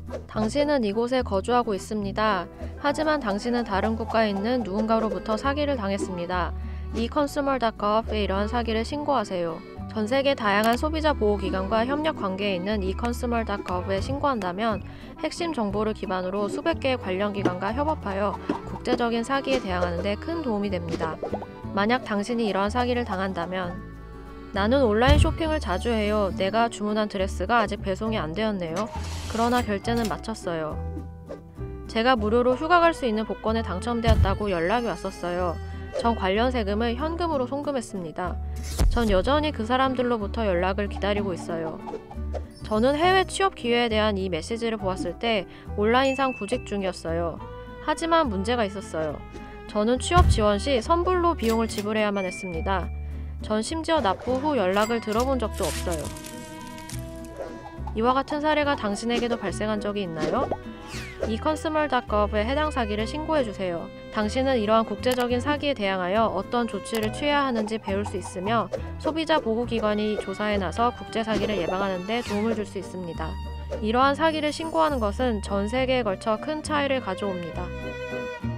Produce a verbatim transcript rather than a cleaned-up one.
당신은 이곳에 거주하고 있습니다. 하지만 당신은 다른 국가에 있는 누군가로부터 사기를 당했습니다. 이컨슈머 닷컴에 이러한 사기를 신고하세요. 전세계 다양한 소비자 보호기관과 협력 관계에 있는 이컨슈머 닷컴에 신고한다면 핵심 정보를 기반으로 수백 개의 관련 기관과 협업하여 국제적인 사기에 대항하는 데 큰 도움이 됩니다. 만약 당신이 이러한 사기를 당한다면 나는 온라인 쇼핑을 자주 해요. 내가 주문한 드레스가 아직 배송이 안 되었네요. 그러나 결제는 마쳤어요. 제가 무료로 휴가 갈 수 있는 복권에 당첨되었다고 연락이 왔었어요. 전 관련 세금을 현금으로 송금했습니다. 전 여전히 그 사람들로부터 연락을 기다리고 있어요. 저는 해외 취업 기회에 대한 이 메시지를 보았을 때 온라인상 구직 중이었어요. 하지만 문제가 있었어요. 저는 취업 지원 시 선불로 비용을 지불해야만 했습니다. 전 심지어 납부 후 연락을 들어본 적도 없어요. 이와 같은 사례가 당신에게도 발생한 적이 있나요? 이컨슈머 닷컴에 해당 사기를 신고해주세요. 당신은 이러한 국제적인 사기에 대항하여 어떤 조치를 취해야 하는지 배울 수 있으며 소비자 보호기관이 조사에 나서 국제사기를 예방하는 데 도움을 줄 수 있습니다. 이러한 사기를 신고하는 것은 전 세계에 걸쳐 큰 차이를 가져옵니다.